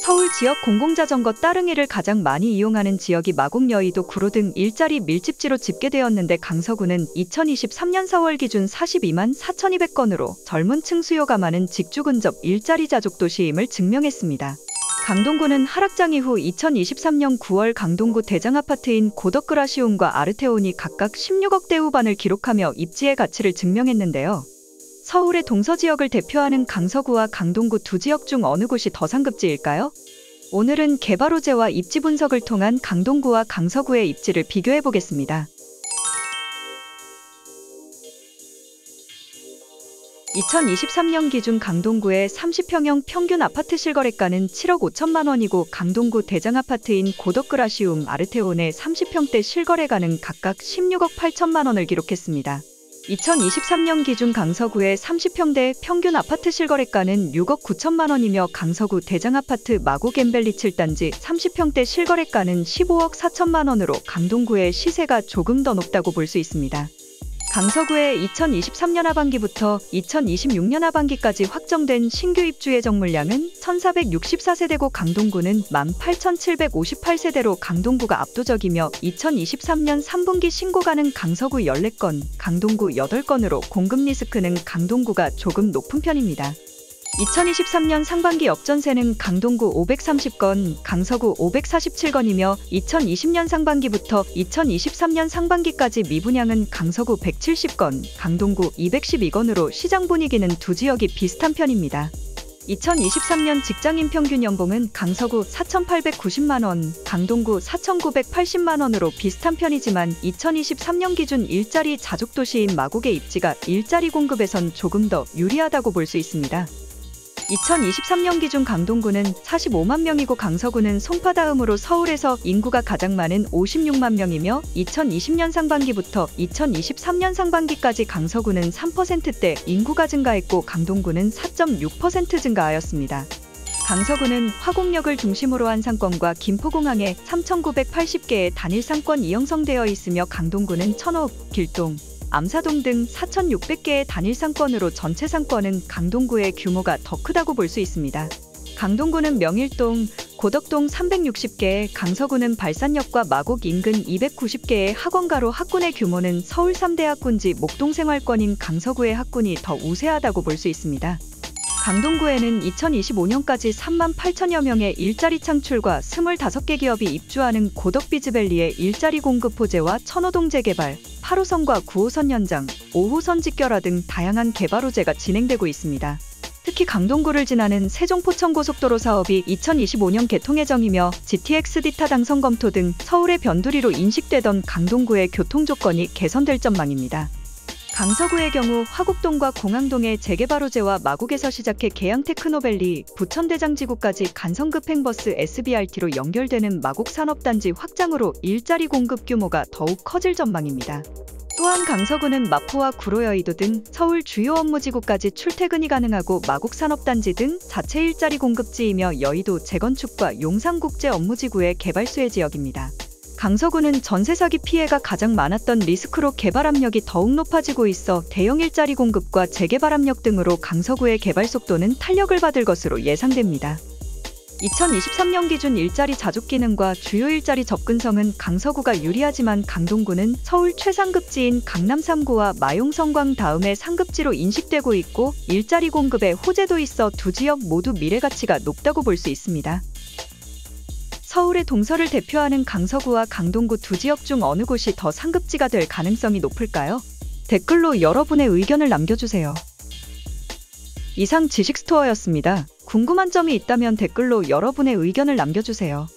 서울 지역 공공자전거 따릉이를 가장 많이 이용하는 지역이 마곡, 여의도, 구로 등 일자리 밀집지로 집계되었는데 강서구는 2023년 4월 기준 42만 4,200건으로 젊은 층 수요가 많은 직주 근접 일자리 자족 도시임을 증명했습니다. 강동구는 하락장 이후 2023년 9월 강동구 대장아파트인 고덕그라시움과 아르테온이 각각 16억대 후반을 기록하며 입지의 가치를 증명했는데요. 서울의 동서지역을 대표하는 강서구와 강동구 두 지역 중 어느 곳이 더 상급지일까요? 오늘은 개발 호재와 입지 분석을 통한 강동구와 강서구의 입지를 비교해 보겠습니다. 2023년 기준 강동구의 30평형 평균 아파트 실거래가는 7억 5천만 원이고 강동구 대장아파트인 고덕그라시움, 아르테온의 30평대 실거래가는 각각 16억 8천만 원을 기록했습니다. 2023년 기준 강서구의 30평대 평균 아파트 실거래가는 6억 9천만 원이며 강서구 대장아파트 마곡 엠벨리 7단지 30평대 실거래가는 15억 4천만 원으로 강동구의 시세가 조금 더 높다고 볼 수 있습니다. 강서구의 2023년 하반기부터 2026년 하반기까지 확정된 신규 입주 예정 물량은 1,464세대고 강동구는 18,758세대로 강동구가 압도적이며 2023년 3분기 신고가는 강서구 14건, 강동구 8건으로 공급 리스크는 강동구가 조금 높은 편입니다. 2023년 상반기 역전세는 강동구 530건, 강서구 547건이며 2020년 상반기부터 2023년 상반기까지 미분양은 강서구 170건, 강동구 212건으로 시장 분위기는 두 지역이 비슷한 편입니다. 2023년 직장인 평균 연봉은 강서구 4,890만 원, 강동구 4,980만 원으로 비슷한 편이지만 2023년 기준 일자리 자족 도시인 마곡의 입지가 일자리 공급에선 조금 더 유리하다고 볼 수 있습니다. 2023년 기준 강동구는 45만 명이고 강서구는 송파 다음으로 서울에서 인구가 가장 많은 56만 명이며 2020년 상반기부터 2023년 상반기까지 강서구는 3%대 인구가 증가했고 강동구는 4.6% 증가하였습니다. 강서구는 화곡역을 중심으로 한 상권과 김포공항에 3,980개의 단일 상권이 형성되어 있으며 강동구는 천호읍, 길동, 암사동 등 4,600개의 단일 상권으로 전체 상권은 강동구의 규모가 더 크다고 볼 수 있습니다. 강동구는 명일동, 고덕동 360개, 강서구는 발산역과 마곡 인근 290개의 학원가로 학군의 규모는 서울 3대 학군지 목동생활권인 강서구의 학군이 더 우세하다고 볼 수 있습니다. 강동구에는 2025년까지 3만 8천여 명의 일자리 창출과 25개 기업이 입주하는 고덕비즈밸리의 일자리 공급 호재와 천호동 재개발, 8호선과 9호선 연장, 5호선 직결화 등 다양한 개발 호재가 진행되고 있습니다. 특히 강동구를 지나는 세종포천고속도로 사업이 2025년 개통 예정이며 GTX 디타 당선 검토 등 서울의 변두리로 인식되던 강동구의 교통 조건이 개선될 전망입니다. 강서구의 경우 화곡동과 공항동의 재개발 호재와 마곡에서 시작해 계양테크노밸리, 부천대장지구까지 간선급행버스 SBRT로 연결되는 마곡 산업단지 확장으로 일자리 공급 규모가 더욱 커질 전망입니다. 또한 강서구는 마포와 구로, 여의도 등 서울 주요 업무지구까지 출퇴근이 가능하고 마곡 산업단지 등 자체 일자리 공급지이며 여의도 재건축과 용산국제 업무지구의 개발 수혜 지역입니다. 강서구는 전세 사기 피해가 가장 많았던 리스크로 개발 압력이 더욱 높아지고 있어 대형 일자리 공급과 재개발 압력 등으로 강서구의 개발 속도는 탄력을 받을 것으로 예상됩니다. 2023년 기준 일자리 자족 기능과 주요 일자리 접근성은 강서구가 유리하지만 강동구는 서울 최상급지인 강남 3구와 마용 성광 다음에 상급지로 인식되고 있고 일자리 공급에 호재도 있어 두 지역 모두 미래 가치가 높다고 볼 수 있습니다. 서울의 동서를 대표하는 강서구와 강동구 두 지역 중 어느 곳이 더 상급지가 될 가능성이 높을까요? 댓글로 여러분의 의견을 남겨주세요. 이상 지식스토어였습니다. 궁금한 점이 있다면 댓글로 여러분의 의견을 남겨주세요.